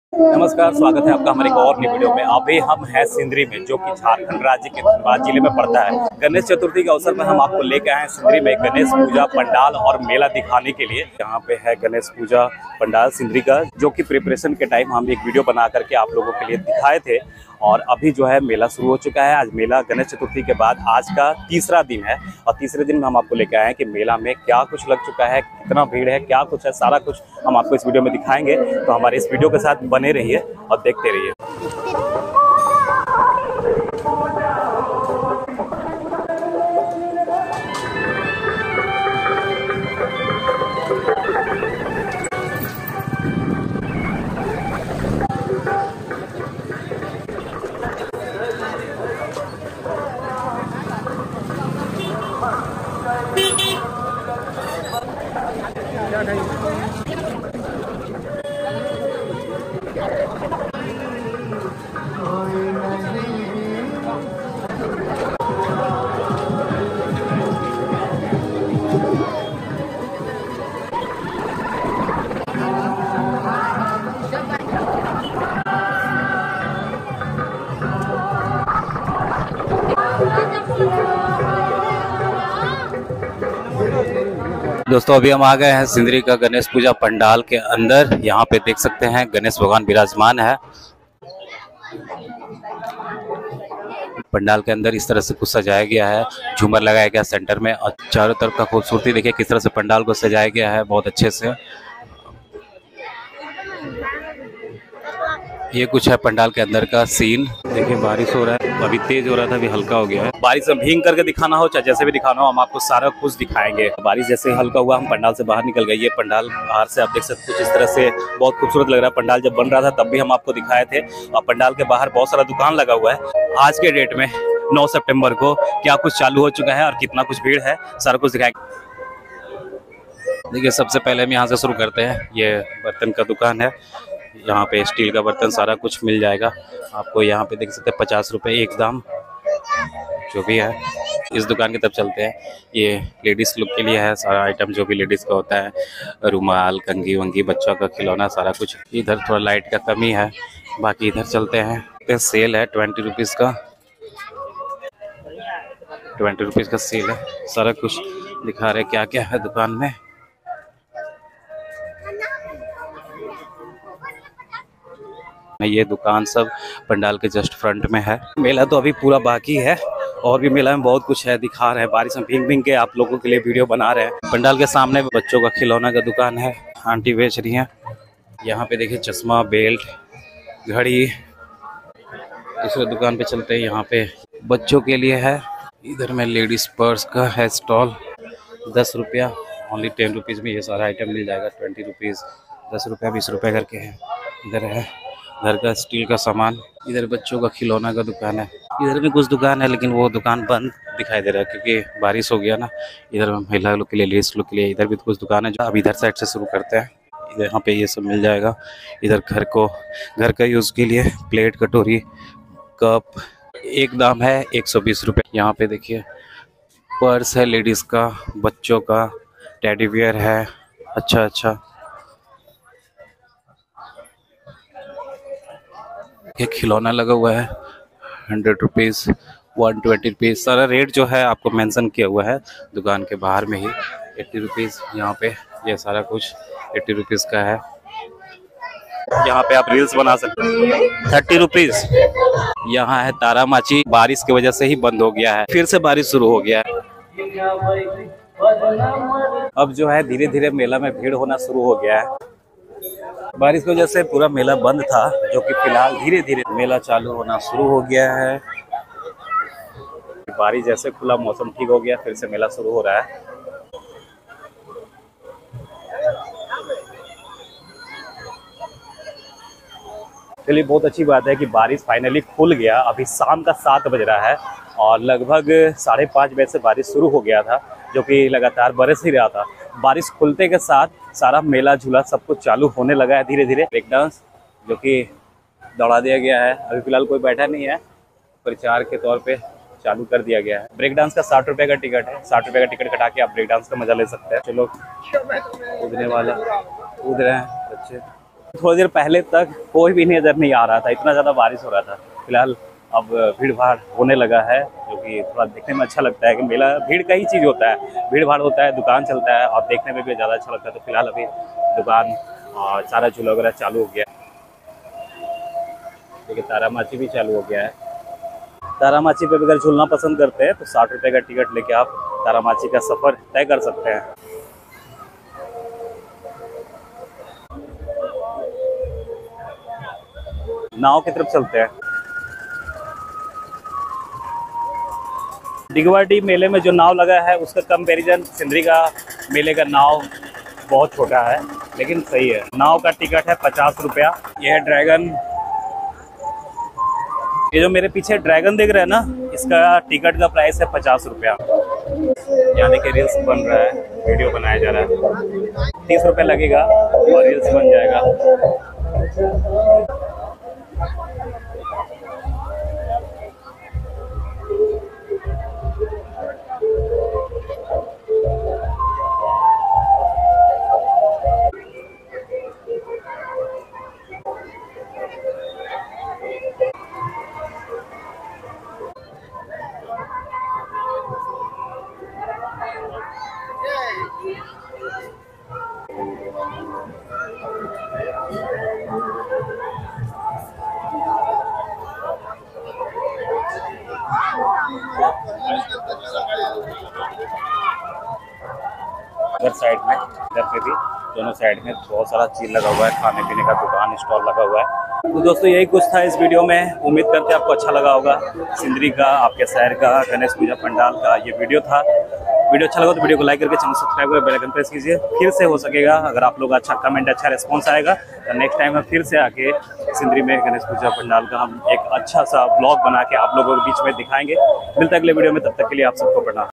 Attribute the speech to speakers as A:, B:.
A: नमस्कार, स्वागत है आपका हमारे एक और नई वीडियो में। अभी हम हैं सिंदरी में, जो कि झारखंड राज्य के धनबाद जिले में पड़ता है। गणेश चतुर्थी के अवसर में हम आपको लेकर आए हैं सिंदरी में गणेश पूजा पंडाल और मेला दिखाने के लिए। यहाँ पे है गणेश पूजा पंडाल सिंदरी का, जो कि प्रिपरेशन के टाइम हम एक वीडियो बना करके आप लोगों के लिए दिखाए थे। और अभी जो है मेला शुरू हो चुका है। आज मेला गणेश चतुर्थी के बाद आज का तीसरा दिन है और तीसरे दिन में हम आपको लेकर आए हैं कि मेला में क्या कुछ लग चुका है, कितना भीड़ है, क्या कुछ है, सारा कुछ हम आपको इस वीडियो में दिखाएंगे। तो हमारे इस वीडियो के साथ बने रहिए और देखते रहिए। दोस्तों, अभी हम आ गए हैं सिंदरी का गणेश पूजा पंडाल के अंदर। यहाँ पे देख सकते हैं गणेश भगवान विराजमान है। पंडाल के अंदर इस तरह से कुछ सजाया गया है, झूमर लगाया गया सेंटर में और चारों तरफ का खूबसूरती देखिए किस तरह से पंडाल को सजाया गया है, बहुत अच्छे से। ये कुछ है पंडाल के अंदर का सीन। देखिए बारिश हो रहा है, अभी तेज हो रहा था, अभी हल्का हो गया है। बारिश में भींग करके दिखाना हो चाहे जैसे भी दिखाना हो, हम आपको सारा कुछ दिखाएंगे। बारिश जैसे हल्का हुआ हम पंडाल से बाहर निकल गए। ये पंडाल बाहर से आप देख सकते कुछ इस तरह से बहुत खूबसूरत लग रहा है। पंडाल जब बन रहा था तब भी हम आपको दिखाए थे। और पंडाल के बाहर बहुत सारा दुकान लगा हुआ है। आज के डेट में 9 सितंबर को क्या कुछ चालू हो चुका है और कितना कुछ भीड़ है, सारा कुछ दिखाएंगे। देखिए सबसे पहले हम यहाँ से शुरू करते हैं। ये बर्तन का दुकान है, यहाँ पे स्टील का बर्तन सारा कुछ मिल जाएगा आपको। यहाँ पे देख सकते हैं 50 रुपये एक दाम जो भी है। इस दुकान की तरफ चलते हैं। ये लेडीज़ लुक के लिए है सारा आइटम, जो भी लेडीज़ का होता है, रुमाल, कंघी वंगी, बच्चों का खिलौना, सारा कुछ। इधर थोड़ा लाइट का कमी है, बाकी इधर चलते हैं। सेल है 20 रुपीज़ का, 20 रुपीज़ का सेल है। सारा कुछ दिखा रहे क्या क्या है दुकान में। ये दुकान सब पंडाल के जस्ट फ्रंट में है। मेला तो अभी पूरा बाकी है और भी मेला में बहुत कुछ है, दिखा रहे हैं। बारिश में भींग भींग के आप लोगों के लिए वीडियो बना रहे हैं। पंडाल के सामने बच्चों का खिलौना का दुकान है, आंटी बेच रही हैं। यहाँ पे देखिए चश्मा, बेल्ट, घड़ी। दूसरे दुकान पे चलते हैं, यहाँ पे बच्चों के लिए है। इधर में लेडीज पर्स का है स्टॉल, 10 रुपया, ओनली 10 रुपीज़ में ये सारा आइटम मिल जाएगा। 20 रुपीज़, 10 रुपया, 20 रुपये करके है। इधर है घर का स्टील का सामान। इधर बच्चों का खिलौना का दुकान है। इधर भी कुछ दुकान है लेकिन वो दुकान बंद दिखाई दे रहा है क्योंकि बारिश हो गया ना। इधर महिला लोग के लिए, लेडीज लोग के लिए इधर भी कुछ दुकान है। जो अब इधर साइड से शुरू करते हैं। इधर यहाँ पे ये सब मिल जाएगा। इधर घर का यूज़ के लिए प्लेट, कटोरी, कप, एक दाम है 120 रुपये। यहाँ पे देखिए पर्स है लेडीज़ का, बच्चों का, टेडी बियर है। अच्छा एक खिलौना लगा हुआ है, 100 रुपीज़, 120 रुपीज़। सारा रेट जो है आपको मेंशन किया हुआ है दुकान के बाहर में ही। 80 रुपीज़ यहाँ पे ये सारा कुछ 80 रुपीज़ का है। यहाँ पे आप रील्स बना सकते हैं। 30 रुपीज़। यहाँ है तारा माची, बारिश की वजह से ही बंद हो गया है, फिर से बारिश शुरू हो गया है। अब जो है धीरे धीरे मेला में भीड़ होना शुरू हो गया है। बारिश की वजह से पूरा मेला बंद था, जो कि फिलहाल धीरे धीरे मेला चालू होना शुरू हो गया है। बारिश जैसे खुला, मौसम ठीक हो गया, फिर से मेला शुरू हो रहा है। चलिए, बहुत अच्छी बात है कि बारिश फाइनली खुल गया। अभी शाम का 7 बज रहा है और लगभग 5:30 बजे से बारिश शुरू हो गया था, जो कि लगातार बरस ही रहा था। बारिश खुलते के साथ सारा मेला झूला सब कुछ चालू होने लगा है धीरे धीरे। ब्रेक डांस जो कि दौड़ा दिया गया है, अभी फिलहाल कोई बैठा नहीं है, प्रचार के तौर पे चालू कर दिया गया है। ब्रेक डांस का 60 रुपये का टिकट है। 60 रुपये का टिकट कटा के आप ब्रेक डांस का मजा ले सकते हैं। चलो, कूदने वाला कूद रहे हैं बच्चे। थोड़ी देर पहले तक कोई भी नजर नहीं आ रहा था, इतना ज़्यादा बारिश हो रहा था। फिलहाल अब भीड़ भाड़ होने लगा है, जो कि थोड़ा देखने में अच्छा लगता है कि मेला भीड़ का ही चीज़ होता है। भीड़ भाड़ होता है, दुकान चलता है और देखने में भी ज़्यादा अच्छा लगता है। तो फिलहाल अभी दुकान और सारा झूला वगैरह चालू हो गया है। देखिए तारामाची भी चालू हो गया है। तारामाची पे अगर झूलना पसंद करते हैं तो 60 रुपये का टिकट लेके आप तारामाची का सफ़र तय कर सकते हैं। नाव की तरफ चलते हैं। दिगवाटी मेले में जो नाव लगा है उसका कंपैरिजन सिंदरी का मेले का नाव बहुत छोटा है, लेकिन सही है। नाव का टिकट है 50 रुपया। यह है ड्रैगन। ये जो मेरे पीछे ड्रैगन देख रहे हैं ना, इसका टिकट का प्राइस है 50 रुपया। यानी कि रील्स बन रहा है, वीडियो बनाया जा रहा है। 30 रुपये लगेगा और रील्स बन जाएगा। इधर साइड में, इधर पे भी, दोनों साइड में बहुत सारा चीज लगा हुआ है, खाने पीने का दुकान स्टॉल लगा हुआ है। तो दोस्तों यही कुछ था इस वीडियो में। उम्मीद करते हैं आपको अच्छा लगा होगा। सिंदरी का, आपके शहर का गणेश पूजा पंडाल का ये वीडियो था। वीडियो अच्छा लगा तो वीडियो को लाइक करके चैनल सब्सक्राइब करके बेल आइकन प्रेस कीजिए। फिर से हो सकेगा अगर आप लोग अच्छा कमेंट, अच्छा रिस्पॉन्स आएगा तो नेक्स्ट टाइम हम फिर से आके सिंदरी में गणेश पूजा पंडाल का हम एक अच्छा सा ब्लॉग बना के आप लोगों के बीच में दिखाएंगे। मिलता है अगले वीडियो में, तब तक के लिए आप सबको प्रणाम।